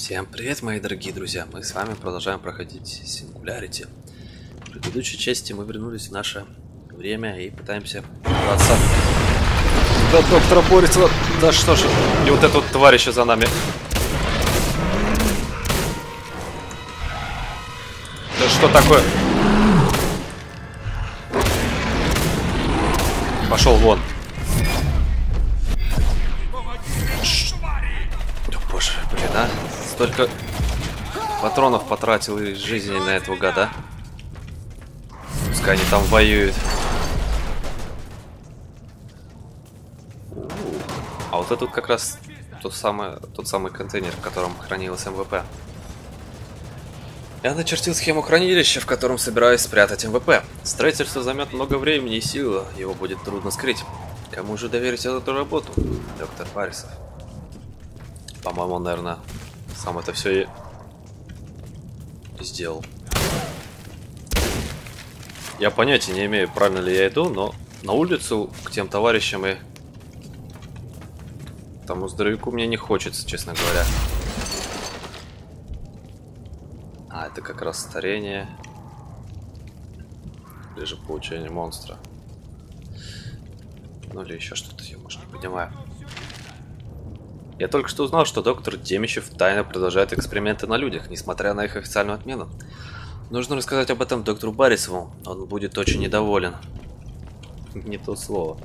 Всем привет, мои дорогие друзья! Мы с вами продолжаем проходить Singularity. В предыдущей части мы вернулись в наше время и пытаемся добраться до доктора Борисова. Да что ж, и вот этот тварь еще за нами. Да что такое? Пошел вон. О, боже, блин, а? Столько патронов потратил из жизни на этого гада. Пускай они там воюют. А вот это тут как раз тот самый контейнер, в котором хранилось МВП. Я начертил схему хранилища, в котором собираюсь спрятать МВП. Строительство займет много времени и сил, его будет трудно скрыть. Кому же доверить эту работу? Доктор Борисов. По-моему, он, наверное, сам это все и сделал. Я понятия не имею, правильно ли я иду, но на улицу к тем товарищам и тому здоровяку мне не хочется, честно говоря. А, это как раз старение. Или же получение монстра. Ну или еще что-то, я, может, не понимаю. Я только что узнал, что доктор Демичев тайно продолжает эксперименты на людях, несмотря на их официальную отмену. Нужно рассказать об этом доктору Борисову, он будет очень недоволен. Не то слово.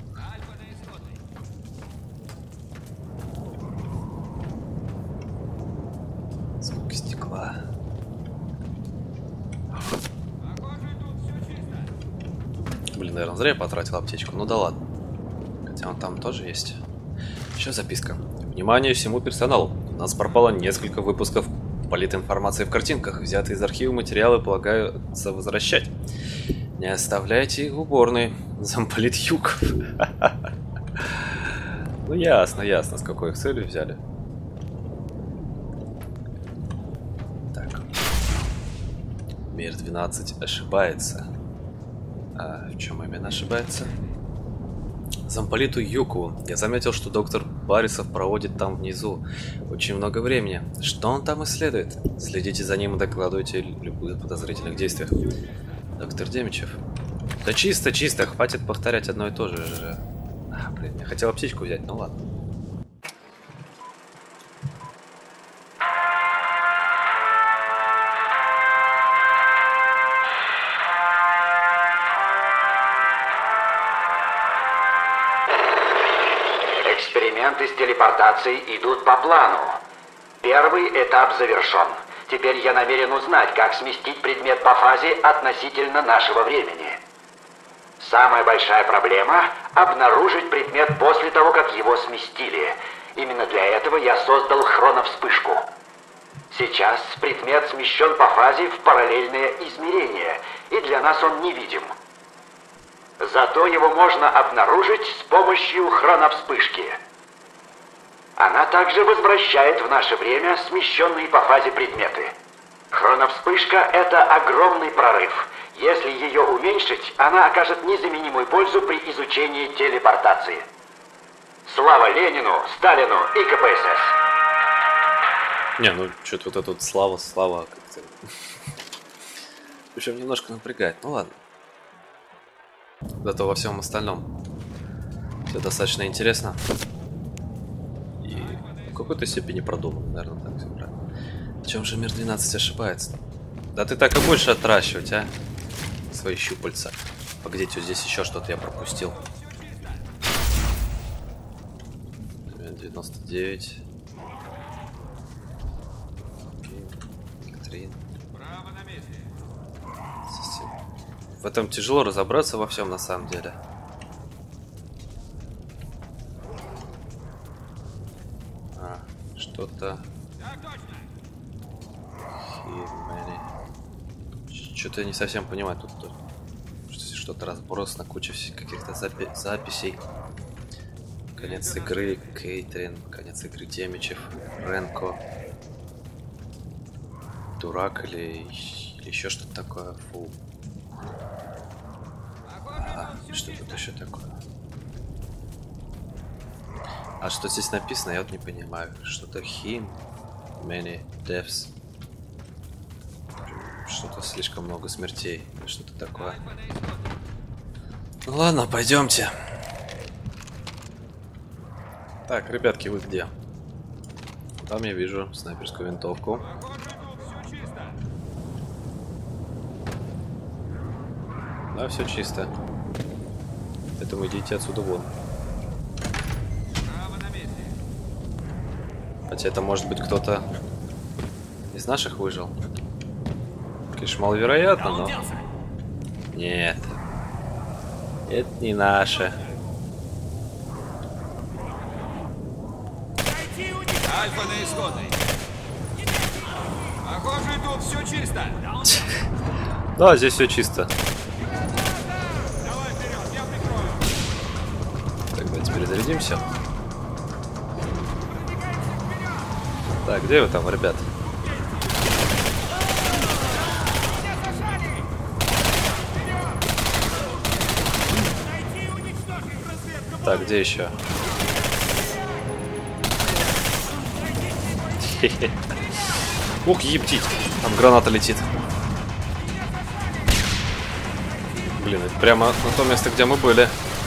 Сколько стекла. Блин, наверное, зря я потратил аптечку, ну да ладно. Хотя он там тоже есть. Еще записка. Внимание всему персоналу. У нас пропало несколько выпусков политинформации в картинках. Взятые из архива материалы полагаются возвращать. Не оставляйте их в уборной. Замполит Юков. Ну ясно, ясно, с какой их целью взяли. Так. Мир 12 ошибается. А в чем именно ошибается? Замполиту Юкову. Я заметил, что доктор Борисов проводит там внизу очень много времени. Что он там исследует? Следите за ним и докладывайте о любых подозрительных действиях. Доктор Демичев. Да чисто, чисто. Хватит повторять одно и то же. А, блин, я хотел аптечку взять, ну ладно. Эксперименты с телепортацией идут по плану. Первый этап завершен. Теперь я намерен узнать, как сместить предмет по фазе относительно нашего времени. Самая большая проблема – обнаружить предмет после того, как его сместили. Именно для этого я создал хроновспышку. Сейчас предмет смещен по фазе в параллельное измерение, и для нас он невидим. Зато его можно обнаружить с помощью хроновспышки. Она также возвращает в наше время смещенные по фазе предметы. Хроновспышка – это огромный прорыв. Если ее уменьшить, она окажет незаменимую пользу при изучении телепортации. Слава Ленину, Сталину и КПСС! Не, ну что-то вот это вот слава как-то. Причем немножко напрягает, ну ладно. Зато во всем остальном все достаточно интересно. И в какой-то степени продумано, наверное, так все правильно. В чем же мир 12 ошибается? Да ты так и больше отращивать, а? Свои щупальца. Погодите, вот здесь еще что-то я пропустил. 99. Катрин. В этом тяжело разобраться во всем на самом деле. Что-то. Что-то я не совсем понимаю. Тут что-то разброс на кучу каких-то записей. Конец игры, Кейтрин, конец игры Демичев, Ренко. Дурак или еще что-то такое. Фу. Что тут еще такое? А что здесь написано, я вот не понимаю. Что-то хим. Many deaths. Что-то слишком много смертей. Что-то такое. Ну ладно, пойдемте. Так, ребятки, вы где? Там я вижу снайперскую винтовку. Да, все чисто. Поэтому идите отсюда вон. Хотя это может быть кто-то из наших выжил. Конечно, маловероятно, но... Нет. Это не наше. Альфа на исходной. Похоже, тут все чисто. Да, здесь все чисто. Давай вперед, я прикрою. Тогда теперь зарядимся. Так, где вы там, ребят? Так, где еще? Ух, ептить. Там граната летит. Блин, это прямо на то место, где мы были.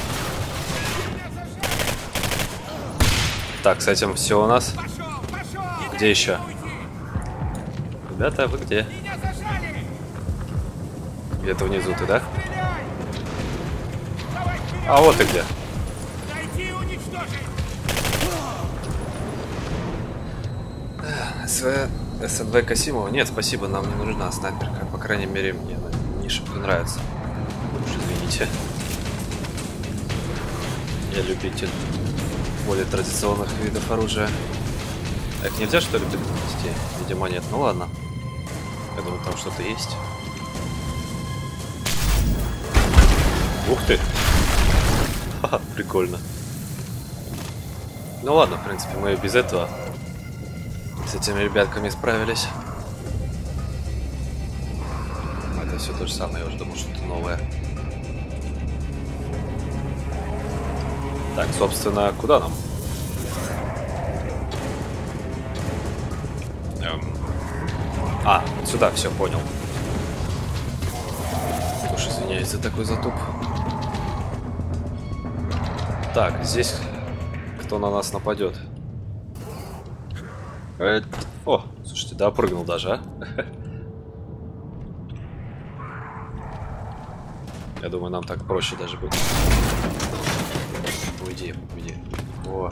Так, с этим все у нас. Где еще? Ребята, вы где? Где-то внизу ты, да? А вот и где. СНВ Касимова? Нет, спасибо, нам не нужна снайперка. По крайней мере, мне она не шибко нравится. Уж извините. Я любитель более традиционных видов оружия. А их нельзя, что ли, перенести? Видимо, нет. Ну ладно. Я думаю, там что-то есть. Ух ты! Ха-ха, прикольно. Ну ладно, в принципе, мы и без этого с этими ребятками справились. Это все то же самое, я уже думал, что это новое. Так, собственно, куда нам? А, вот сюда, все, понял. Уж извиняюсь за такой затуп. Так, здесь кто на нас нападет? О, слушайте, да, прыгнул даже, а? Я думаю, нам так проще даже будет. Уйди, уйди. О.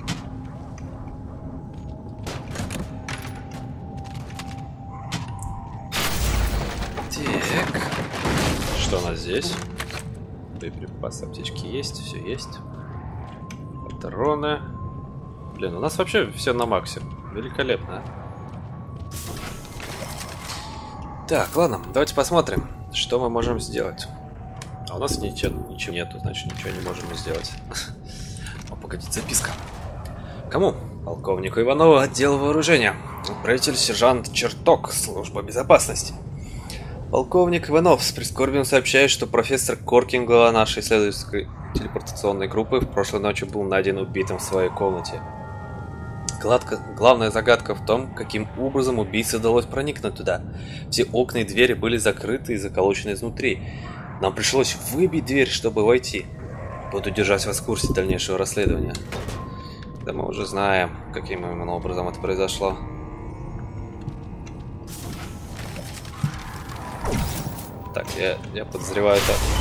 Так. Что у нас здесь? Боеприпасы, аптечки есть, все есть. Патроны. Блин, у нас вообще все на максе. Великолепно. Так, ладно, давайте посмотрим, что мы можем сделать. А у нас ничего нету, значит ничего не можем сделать. О, погодите, записка. Кому? Полковнику Иванову, отдел вооружения. Управитель сержант Черток, служба безопасности. Полковник Иванов с прискорбием сообщает, что профессор Коркин, глава нашей исследовательской телепортационной группы, в прошлой ночью был найден убитым в своей комнате. Главная загадка в том, каким образом убийце удалось проникнуть туда. Все окна и двери были закрыты и заколочены изнутри. Нам пришлось выбить дверь, чтобы войти. Буду держать вас в курсе дальнейшего расследования. Да мы уже знаем, каким именно образом это произошло. Так, я подозреваю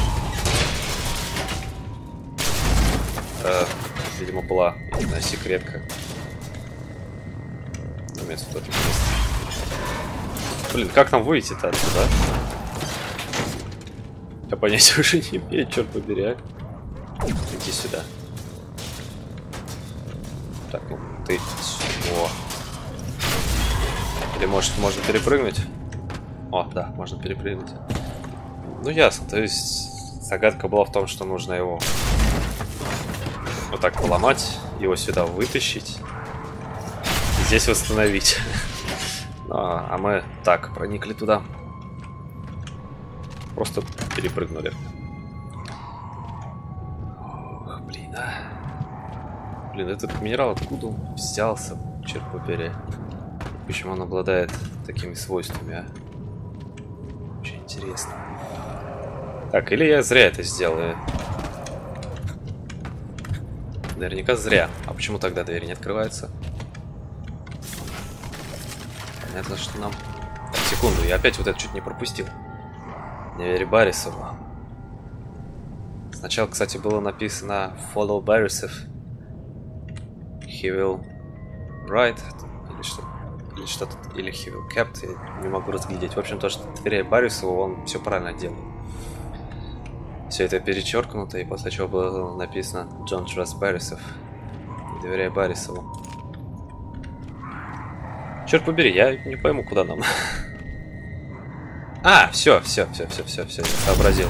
это... видимо, была, не знаю, секретка. Место тут есть. Блин, как нам выйти-то отсюда? Я понятия уже не имею, черт побери, а. Иди сюда. Так, ну ты... О. Или может можно перепрыгнуть? О, да, можно перепрыгнуть. Ну ясно, то есть загадка была в том, что нужно его вот так поломать, его сюда вытащить. Здесь восстановить. А мы так проникли туда. Просто перепрыгнули. Ох, блин, а. Блин, этот минерал откуда он взялся? Черт побери. Почему он обладает такими свойствами, а? Очень интересно. Так, или я зря это сделал? Наверняка зря. А почему тогда дверь не открывается? Понятно, что нам... Так, секунду, я опять вот это чуть не пропустил. Не вери Баррисову. Сначала, кстати, было написано Follow Barrisov. He will write. Или что-то. Или he will kept. Я не могу разглядеть. В общем, то, что доверяй Баррисову, он все правильно делал. Все это перечеркнуто, и после чего было написано Don't trust Barrисov. Не доверяй Баррисову. Черт побери, я не пойму, куда нам. А, все, я сообразил.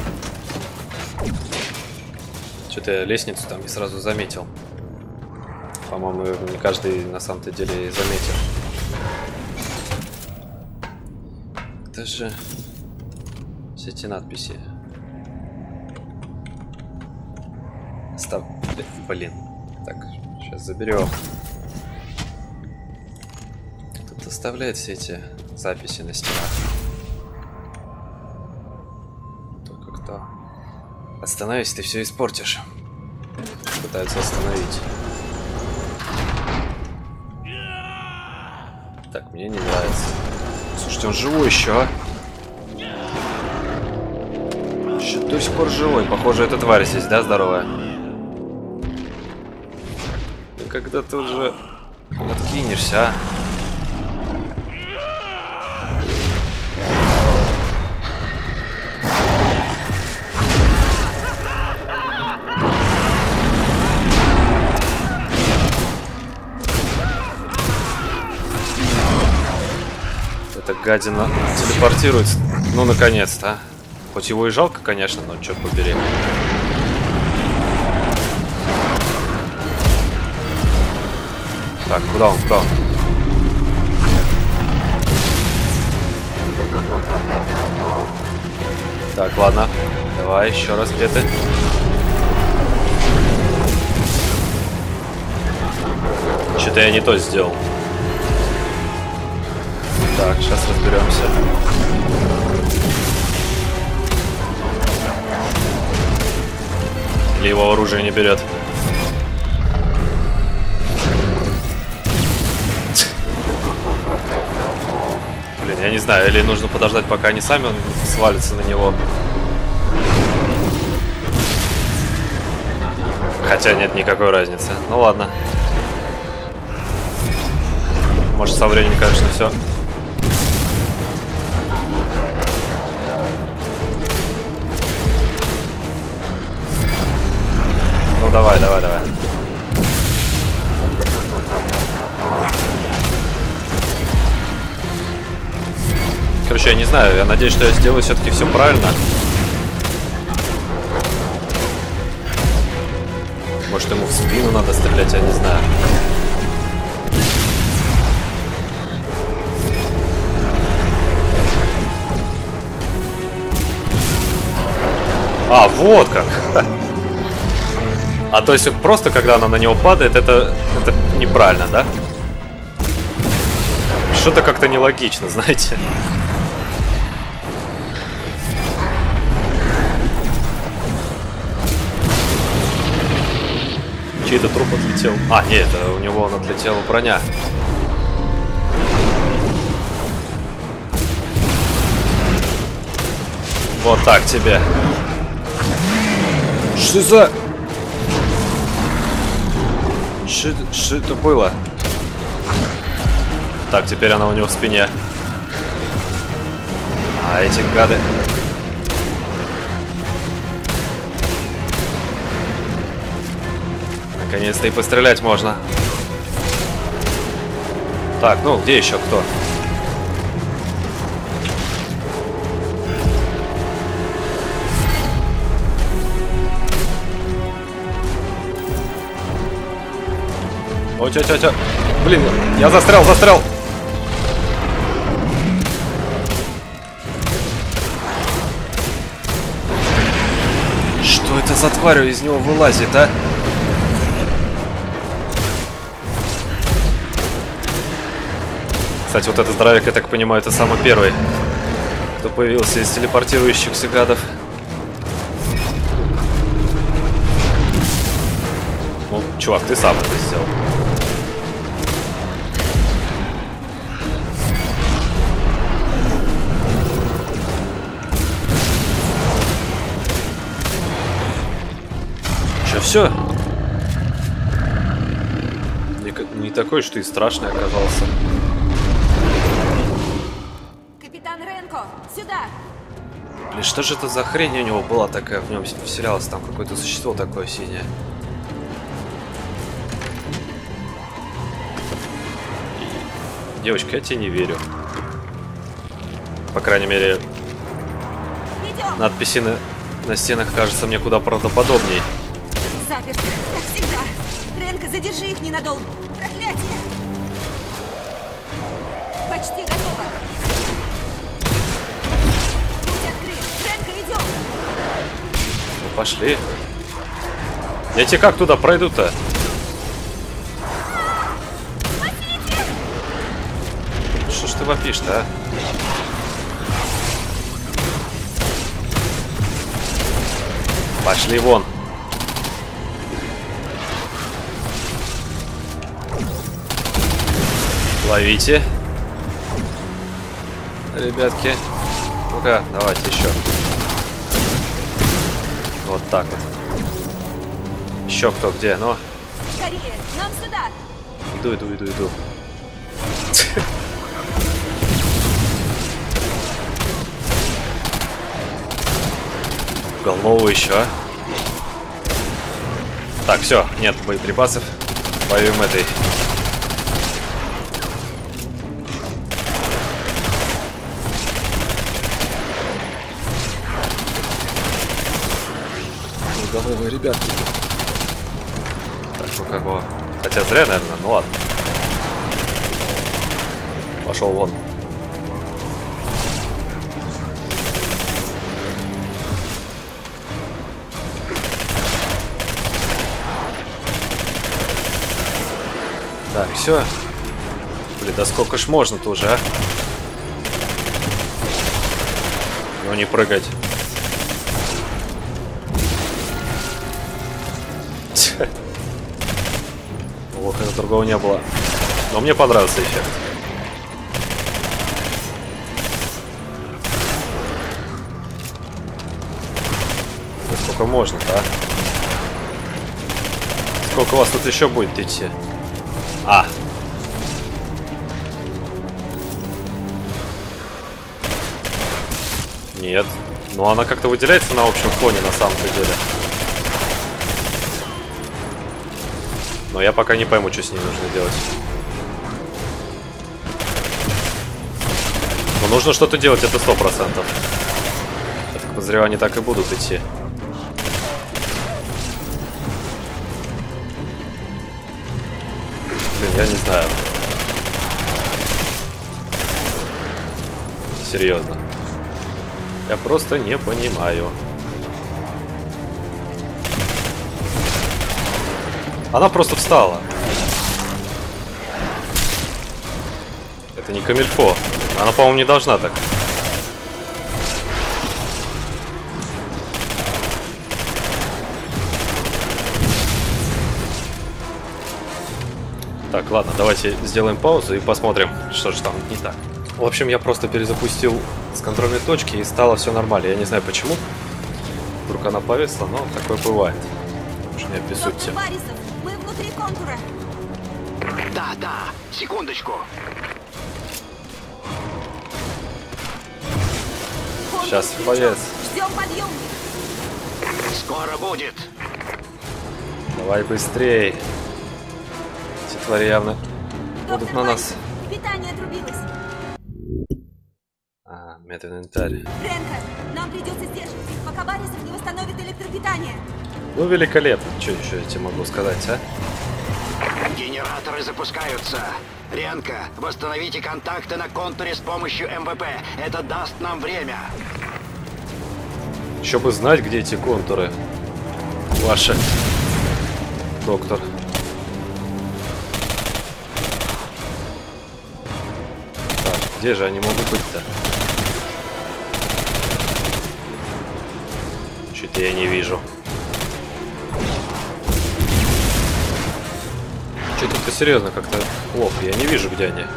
Что-то я лестницу там не сразу заметил. По-моему, не каждый на самом-то деле заметил. Это же все эти надписи. Блин. Так, сейчас заберем. Тут оставляет все эти записи на стенах. Только кто? Остановись, ты все испортишь. Пытаются остановить. Так, мне не нравится. Слушайте, он живой еще, а? Еще до сих пор живой. Похоже, эта тварь здесь, да, здоровая? Когда ты уже откинешься, а? Эта гадина телепортируется. Ну, наконец-то, а? Хоть его и жалко, конечно, но черт побери. Так, куда он? Так, ладно. Давай, еще раз, где ты? Что-то я не то сделал. Так, сейчас разберемся. Или его оружие не берет. Блин, я не знаю, или нужно подождать, пока они сами свалятся на него. Хотя нет никакой разницы. Ну ладно. Может, со временем, конечно, все. Ну давай. Короче, я не знаю, я надеюсь, что я сделаю все-таки все правильно. Может, ему в спину надо стрелять, я не знаю. А, вот как! А то есть просто, когда она на него падает, это неправильно, да? Что-то как-то нелогично, знаете. Чей-то труп отлетел. А, нет, это у него отлетела броня. Вот так тебе. Что за... Что это было? Так, теперь она у него в спине. А эти гады... Наконец-то и пострелять можно. Так, ну, где еще кто? О, чё. Блин, я застрял. Что это за тварь из него вылазит, а? Кстати, вот этот здоровяк, я так понимаю, это самый первый, кто появился из телепортирующихся гадов. Ну, чувак, ты сам это сделал. Че, все? Не такой, что и страшный оказался. Капитан Ренко, сюда! Блин, что же это за хрень у него была такая, в нем вселялось там какое-то существо такое синее. Девочка, я тебе не верю. По крайней мере, Идем! надписи на стенах кажутся мне куда правдоподобней. Заперты, как всегда. Ренко, задержи их ненадолго. Проклятие! Почти готово. Путь открыт. Ренко, идем! Ну, пошли. Я тебе как туда пройду-то? Что ж ты вопишь-то, а? Пошли вон. Ловите. Ребятки. Ну-ка, давайте еще. Вот так вот. Еще кто где, ну? Скорее, нам сюда! Иду. Голову еще. Так, все, нет боеприпасов. Воюем этой. Головы, ребятки. Так, ну как бы. Хотя зря, наверное, ну ладно. Пошел вон. Так, все. Блин, да сколько ж можно-то уже, а? Ну не прыгать. Ох, это другого не было. Но мне понравился эффект. Да сколько можно-то, а? Сколько у вас тут еще будет идти? А! Нет. Ну она как-то выделяется на общем фоне на самом-то деле. Но я пока не пойму, что с ней нужно делать. Но нужно что-то делать, это 100%. Я так подозреваю, они так и будут идти. Блин, я не знаю. Серьезно. Я просто не понимаю. Она просто встала. Это не камильфо. Она, по-моему, не должна так. Так, ладно, давайте сделаем паузу и посмотрим, что же там не так. В общем, я просто перезапустил с контрольной точки и стало все нормально. Я не знаю почему. Вдруг она повесла, но такое бывает. Уж не обессудьте. Барисов, мы внутри контура. Да, секундочку. Контур Сейчас включен. повес. Ждем подъемник. Скоро будет. Давай быстрей. Эти твари явно будут на нас. Питание отрубилось. А, мединвентарь. Ренко, нам придется сдерживать их, пока Барисов не восстановит электропитание. Ну, великолепно. Что еще я тебе могу сказать, а? Генераторы запускаются. Ренко, восстановите контакты на контуре с помощью МВП. Это даст нам время. Еще бы знать, где эти контуры. Ваши. Доктор. Где же они могут быть-то? Что-то я не вижу. Что-то серьезно как-то плохо. Я не вижу, где они.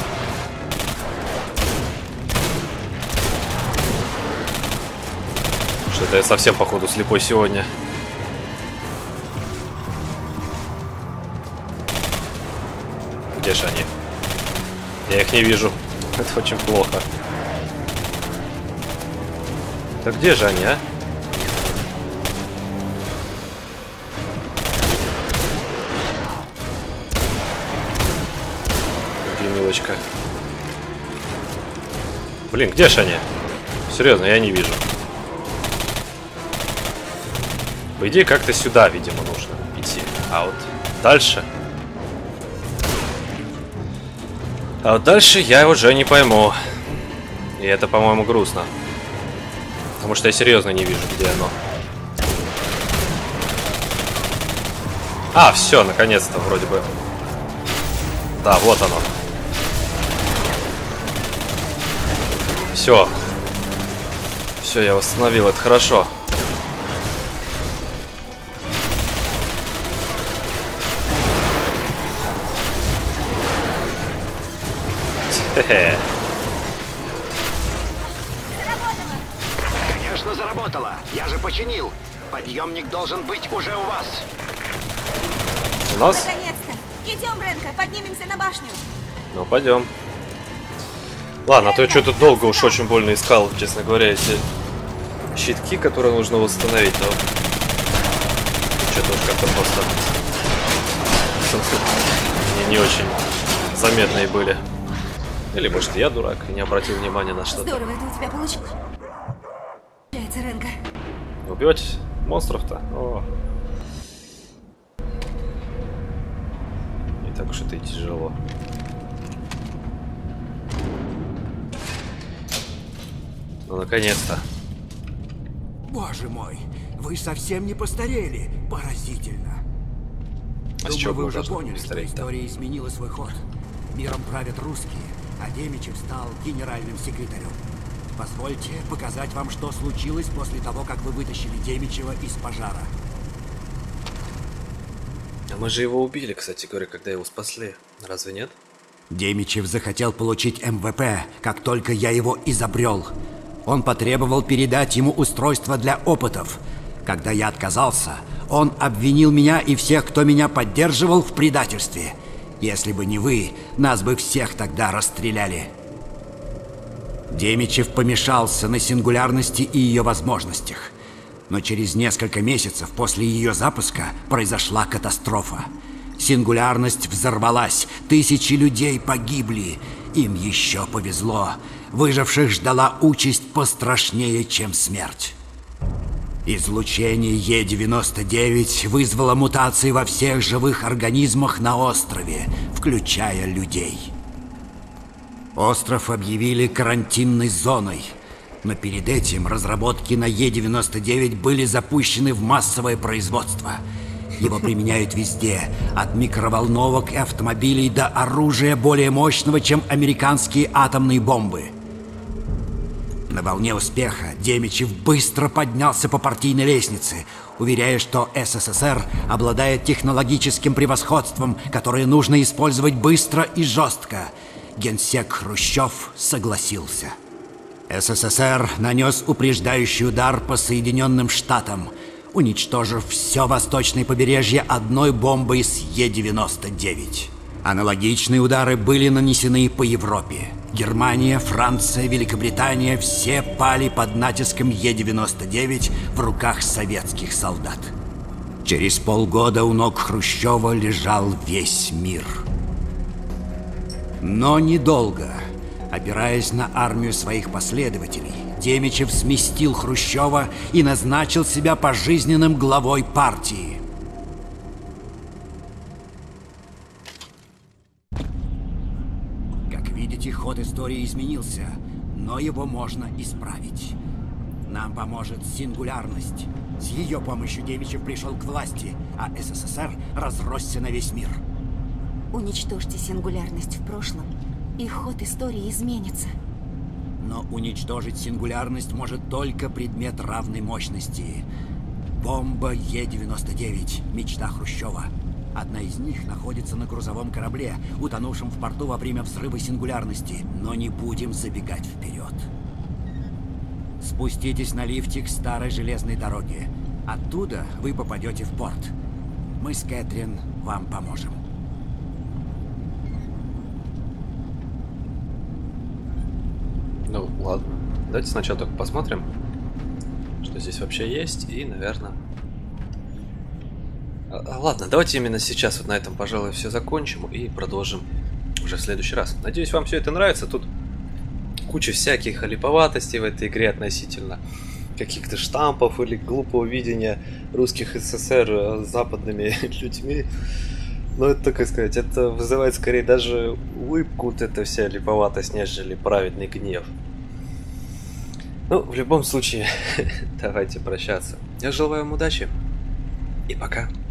Что-то я совсем, походу, слепой сегодня. Где же они? Я их не вижу. Это очень плохо. Так где же они, а? Милочка. Блин, где же они? Серьезно, я не вижу. По идее, как-то сюда, видимо, нужно идти. А вот дальше... А вот дальше я уже не пойму. И это, по-моему, грустно. Потому что я серьезно не вижу, где оно. А, все, наконец-то, вроде бы. Да, вот оно. Все. Все, я восстановил, это хорошо. Хе-хе. Конечно, заработало. Я же починил. Подъемник должен быть уже у вас. У нас? Наконец-то! Идем, Ренка, поднимемся на башню. Ну, пойдем. Ладно, а то я что-то долго уж очень больно искал, честно говоря, эти щитки, которые нужно восстановить, но что-то уж как-то просто не очень заметные были. Или, может, я дурак и не обратил внимания на что-то. Здорово, это у тебя получилось. Получается, Ренка. Убивать монстров-то? О. Не так уж это и тяжело. Ну, наконец-то. Боже мой, вы совсем не постарели. Поразительно. А с Думаю, чего вы уже должно поняли, что стареть-то? история изменила свой ход. Миром правят русские, а Демичев стал генеральным секретарем. Позвольте показать вам, что случилось после того, как вы вытащили Демичева из пожара. А мы же его убили, кстати говоря, когда его спасли. Разве нет? Демичев захотел получить МВП, как только я его изобрел. Он потребовал передать ему устройство для опытов. Когда я отказался, он обвинил меня и всех, кто меня поддерживал, в предательстве. Если бы не вы, нас бы всех тогда расстреляли. Демичев помешался на сингулярности и ее возможностях. Но через несколько месяцев после ее запуска произошла катастрофа. Сингулярность взорвалась, тысячи людей погибли. Им еще повезло. Выживших ждала участь пострашнее, чем смерть. Излучение Е-99 вызвало мутации во всех живых организмах на острове, включая людей. Остров объявили карантинной зоной, но перед этим разработки на Е-99 были запущены в массовое производство. Его применяют везде, от микроволновок и автомобилей до оружия более мощного, чем американские атомные бомбы. На волне успеха Демичев быстро поднялся по партийной лестнице, уверяя, что СССР обладает технологическим превосходством, которое нужно использовать быстро и жестко. Генсек Хрущев согласился. СССР нанес упреждающий удар по Соединенным Штатам, уничтожив все восточное побережье одной бомбой с Е-99. Аналогичные удары были нанесены по Европе. Германия, Франция, Великобритания – все пали под натиском Е-99 в руках советских солдат. Через полгода у ног Хрущева лежал весь мир. Но недолго. Опираясь на армию своих последователей, Демичев сместил Хрущева и назначил себя пожизненным главой партии. Как видите, ход истории изменился, но его можно исправить. Нам поможет сингулярность. С ее помощью Демичев пришел к власти, а СССР разросся на весь мир. Уничтожьте сингулярность в прошлом, и ход истории изменится. Но уничтожить сингулярность может только предмет равной мощности. Бомба Е-99, мечта Хрущева. Одна из них находится на грузовом корабле, утонувшем в порту во время взрыва сингулярности. Но не будем забегать вперед. Спуститесь на лифте к старой железной дороге. Оттуда вы попадете в порт. Мы с Кэтрин вам поможем. Ну, ладно. Давайте сначала только посмотрим, что здесь вообще есть, и, наверное... Ладно, давайте именно сейчас вот на этом, пожалуй, все закончим и продолжим уже в следующий раз. Надеюсь, вам все это нравится. Тут куча всяких олиповатостей в этой игре относительно каких-то штампов или глупого видения русских СССР западными людьми. Но это, как сказать, это вызывает скорее даже улыбку, вот эта вся липоватость, нежели праведный гнев. Ну, в любом случае, давайте прощаться. Я желаю вам удачи и пока.